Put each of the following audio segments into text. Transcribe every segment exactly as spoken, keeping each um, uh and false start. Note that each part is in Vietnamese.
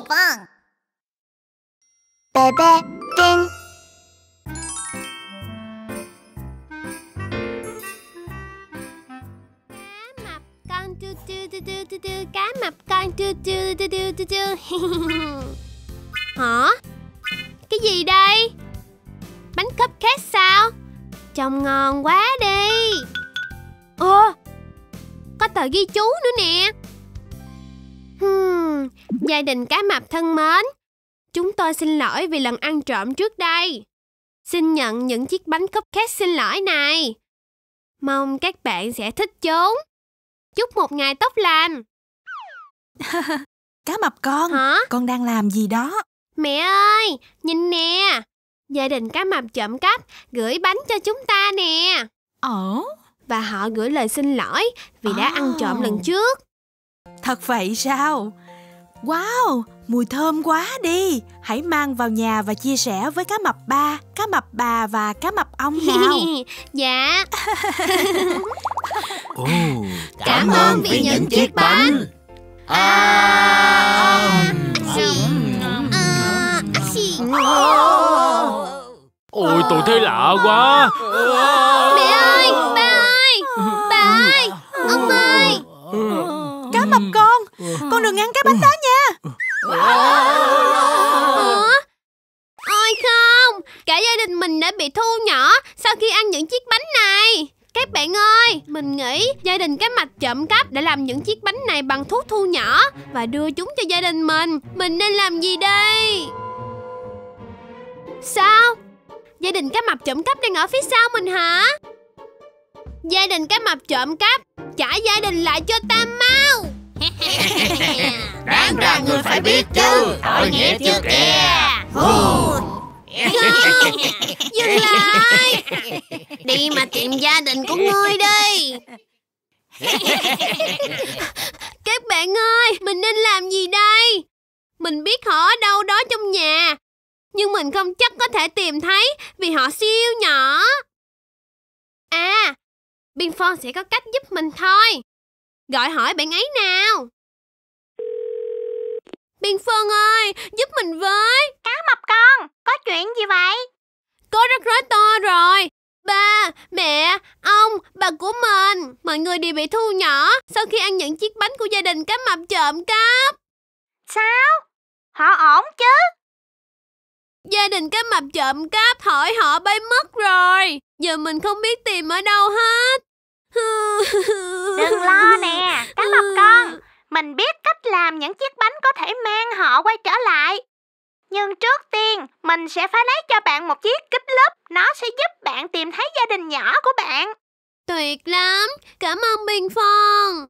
棒。贝贝丁。 Con tu tu tu tu tu tu, cá mập con tu tu tu tu tu tu. Hả? Cái gì đây? Bánh cupcake sao? Trông ngon quá đi. Ồ, có tờ ghi chú nữa nè. Hmm, gia đình cá mập thân mến, chúng tôi xin lỗi vì lần ăn trộm trước đây. Xin nhận những chiếc bánh cupcake xin lỗi này. Mong các bạn sẽ thích chúng. Chúc một ngày tốt lành. Cá mập con, hả? Con đang làm gì đó? Mẹ ơi, nhìn nè. Gia đình cá mập trộm cắp gửi bánh cho chúng ta nè. Ồ. Và họ gửi lời xin lỗi vì đã ăn trộm lần trước. Thật vậy sao? Wow, mùi thơm quá đi. Hãy mang vào nhà và chia sẻ với cá mập ba, cá mập bà và cá mập ong nào. Dạ. Ồ, cảm ơn vì những chiếc bánh. À, ôi, tôi thấy lạ quá. Mẹ ơi, ba ơi, bà ơi, ông ơi. Cá mập con, con đừng ăn cái bánh đó nha. Ủa? Ôi không, cả gia đình mình đã bị thu nhỏ sau khi ăn những chiếc bánh này. Các bạn ơi, mình nghĩ gia đình cá mập trộm cắp đã làm những chiếc bánh này bằng thuốc thu nhỏ và đưa chúng cho gia đình mình. Mình nên làm gì đây? Sao? Gia đình cá mập trộm cắp đang ở phía sau mình hả? Gia đình cá mập trộm cắp, trả gia đình lại cho ta mau. Đáng ra người phải biết chứ. Tội nghiệp chưa kìa. Dừng lại. Đi mà tìm gia đình của ngươi đi. Các bạn ơi, mình nên làm gì đây? Mình biết họ ở đâu đó trong nhà, nhưng mình không chắc có thể tìm thấy vì họ siêu nhỏ. À, Biên Phong sẽ có cách giúp mình thôi. Gọi hỏi bạn ấy nào. Biên Phong ơi, giúp mình với. Cá mập con, có chuyện gì vậy? Có rắc rối to rồi. Ba, mẹ, ông, bà của mình, mọi người đều bị thu nhỏ sau khi ăn những chiếc bánh của gia đình cá mập trộm cắp. Sao? Họ ổn chứ? Gia đình cá mập trộm cắp hỏi họ bay mất rồi. Giờ mình không biết tìm ở đâu hết. Đừng lo nè, cá mập con. Mình biết cách làm những chiếc bánh có thể mang họ quay trở lại. Nhưng trước tiên, mình sẽ phải lấy cho bạn một chiếc kích lúp. Nó sẽ giúp bạn tìm thấy gia đình nhỏ của bạn. Tuyệt lắm, cảm ơn Biên Phong.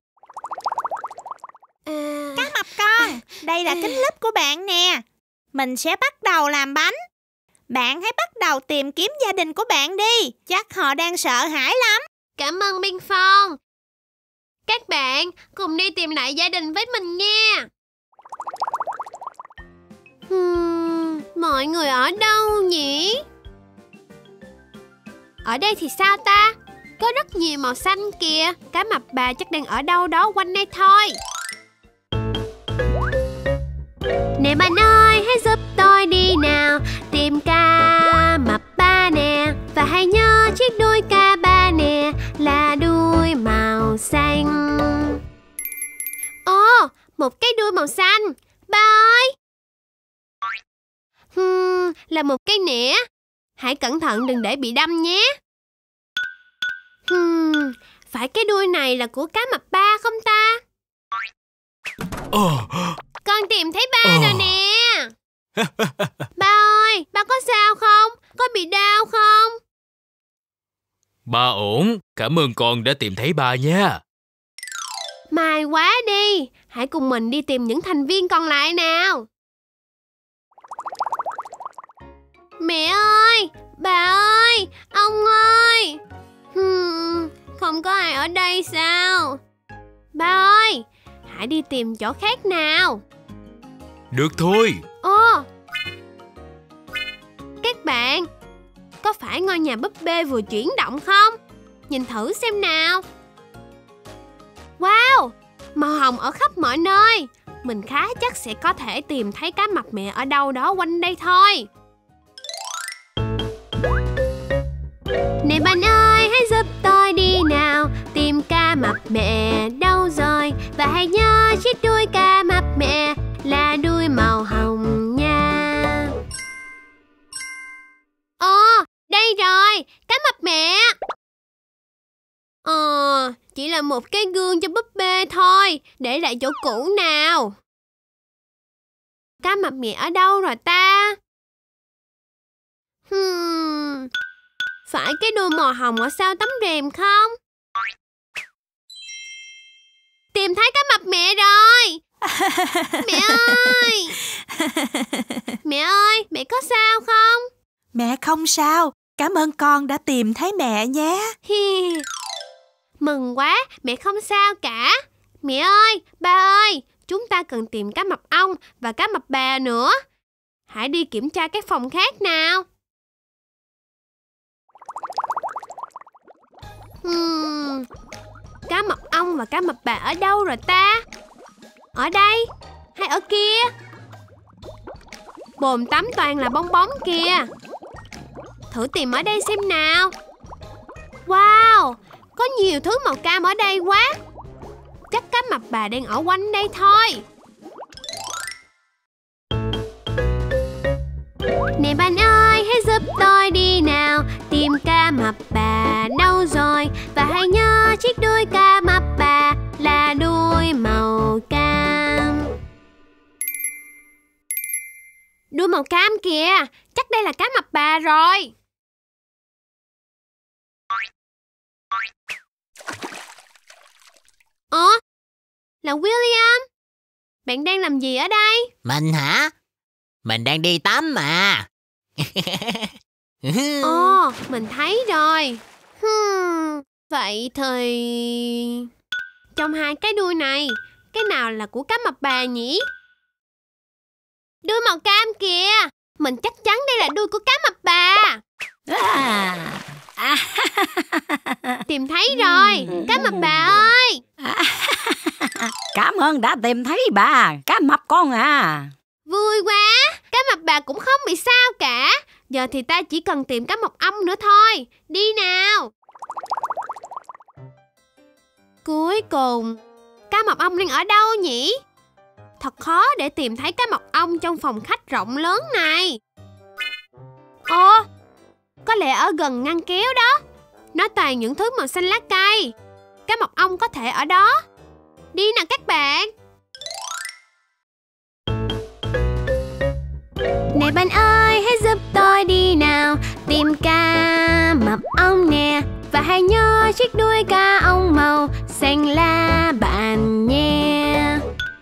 À... Cá mập con, đây là kích lúp của bạn nè. Mình sẽ bắt đầu làm bánh. Bạn hãy bắt đầu tìm kiếm gia đình của bạn đi. Chắc họ đang sợ hãi lắm. Cảm ơn Biên Phong. Các bạn cùng đi tìm lại gia đình với mình nha. Hmm, mọi người ở đâu nhỉ? Ở đây thì sao ta? Có rất nhiều màu xanh kìa. Cá mập bà chắc đang ở đâu đó quanh đây thôi. Nè bạn ơi, hãy giúp tôi đi nào. Tìm cá mập ba nè. Và hãy nhớ chiếc đuôi cá ba nè là đuôi màu xanh. Ồ, một cái đuôi màu xanh. Ba ơi. Hmm, là một cây nĩa. Hãy cẩn thận đừng để bị đâm nhé. Hmm, phải cái đuôi này là của cá mập ba không ta? Oh. Con tìm thấy ba oh. rồi nè. Ba ơi, ba có sao không? Có bị đau không? Ba ổn, cảm ơn con đã tìm thấy ba nha. May quá đi. Hãy cùng mình đi tìm những thành viên còn lại nào. Mẹ ơi, bà ơi, ông ơi. Hmm, không có ai ở đây sao? Ba ơi, hãy đi tìm chỗ khác nào. Được thôi. Ồ, các bạn, có phải ngôi nhà búp bê vừa chuyển động không? Nhìn thử xem nào. Wow, màu hồng ở khắp mọi nơi. mình khá chắc sẽ có thể tìm thấy cá mập mẹ ở đâu đó quanh đây thôi. Này bạn ơi, hãy giúp tôi đi nào, tìm cá mập mẹ đâu rồi. Và hãy nhớ chiếc đuôi cá mập mẹ là đuôi màu hồng nha. Ồ, đây rồi, cá mập mẹ. Ờ, chỉ là một cái gương cho búp bê thôi, để lại chỗ cũ nào. Cá mập mẹ ở đâu rồi ta? Hmm, phải cái đuôi màu hồng ở sau tấm rèm không? Tìm thấy cá mập mẹ rồi. Mẹ ơi! Mẹ ơi, mẹ có sao không? Mẹ không sao, cảm ơn con đã tìm thấy mẹ nhé. Hi. Mừng quá, mẹ không sao cả. Mẹ ơi, ba ơi, chúng ta cần tìm cá mập ong và cá mập bà nữa. Hãy đi kiểm tra các phòng khác nào. Hmm, cá mập ong và cá mập bà ở đâu rồi ta? Ở đây hay ở kia? Bồn tắm toàn là bong bóng kìa. Thử tìm ở đây xem nào. Wow, có nhiều thứ màu cam ở đây quá. Chắc cá mập bà đang ở quanh đây thôi. Nè bạn ơi, hãy giúp tôi đi nào, tìm cá mập bà đâu rồi. Và hãy nhớ chiếc đuôi cá mập bà là đuôi màu cam. Đuôi màu cam kìa, chắc đây là cá mập bà rồi. Ủa, là William. Bạn đang làm gì ở đây? Mình hả? Mình đang đi tắm mà. Ồ, mình thấy rồi. Hmm, vậy thì... trong hai cái đuôi này, cái nào là của cá mập bà nhỉ? Đuôi màu cam kìa. Mình chắc chắn đây là đuôi của cá mập bà. À. À. Tìm thấy rồi, cá mập bà ơi. À. Cảm ơn đã tìm thấy bà, cá mập con à. Vui quá, cá mập bà cũng không bị sao cả. Giờ thì ta chỉ cần tìm cá mập ong nữa thôi. Đi nào. Cuối cùng, cá mập ong đang ở đâu nhỉ? Thật khó để tìm thấy cá mập ong trong phòng khách rộng lớn này. Ồ, có lẽ ở gần ngăn kéo đó. Nó toàn những thứ màu xanh lá cây. Cá mập ong có thể ở đó. Đi nào các bạn. Này bạn ơi, hãy giúp tôi đi nào, tìm cá mập ong nè. Và hãy nhớ chiếc đuôi cá ong màu xanh lá bạn nha.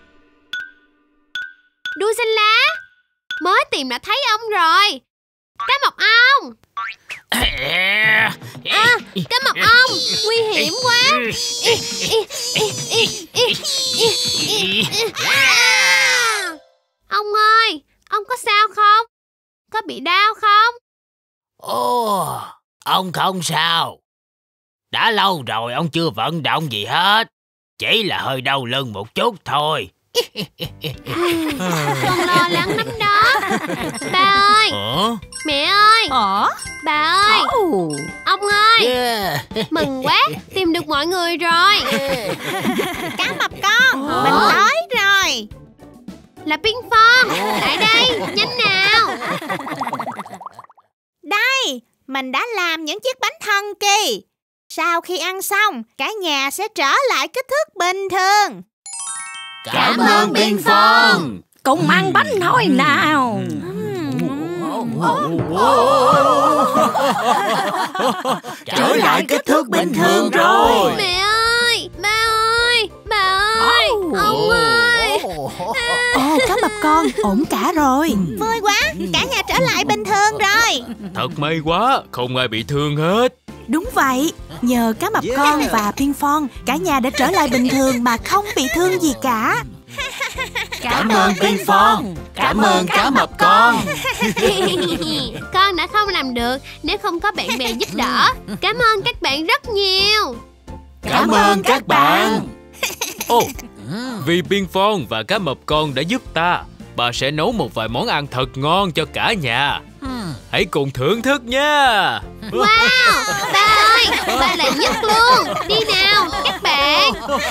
Đuôi xanh lá. Mới tìm đã thấy ong rồi. Cá mập ong. À, cá mập ong, nguy hiểm quá. Ông ơi, ông có sao không? Có bị đau không? Ồ, ông không sao. Đã lâu rồi ông chưa vận động gì hết. Chỉ là hơi đau lưng một chút thôi. Con lo lắng lắm đó. Ba ơi, Hả? mẹ ơi, Ờ? bà ơi, Oh. ông ơi. Yeah. Mừng quá, tìm được mọi người rồi. Cá mập con, Ủa? mình tới rồi. Là Ping Phong, lại đây, nhanh nào. Đây, mình đã làm những chiếc bánh thần kỳ. Sau khi ăn xong, cả nhà sẽ trở lại kích thước bình thường. Cảm ơn Ping Phong. Cùng ăn bánh thôi nào. Trở lại kích thước bình thường rồi. Mẹ ơi, ba ơi, bà ơi, ông ơi. Ồ, cá mập con, ổn cả rồi. Vui quá, cả nhà trở lại bình thường rồi. Thật may quá, không ai bị thương hết. Đúng vậy, nhờ cá mập con và Ping Phong, cả nhà đã trở lại bình thường mà không bị thương gì cả. Cảm ơn Ping Phong. Cảm ơn cá mập con. Con đã không làm được nếu không có bạn bè giúp đỡ. Cảm ơn các bạn rất nhiều. Cảm ơn các bạn. Ồ, Vì Biên Phong và cá mập con đã giúp ta, bà sẽ nấu một vài món ăn thật ngon cho cả nhà. Hãy cùng thưởng thức nha. Wow, ba ơi, ba là nhất luôn. Đi nào, các bạn.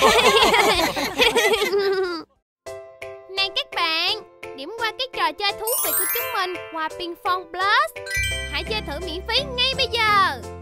Này các bạn, điểm qua cái trò chơi thú vị của chúng mình qua Biên Phong Plus. Hãy chơi thử miễn phí ngay bây giờ.